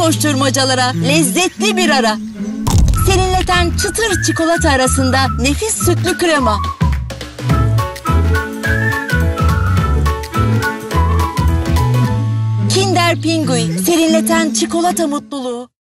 koşturmacalara lezzetli bir ara. Serinleten çıtır çikolata arasında nefis sütlü krema. Kinder Pingui, serinleten çikolata mutluluğu.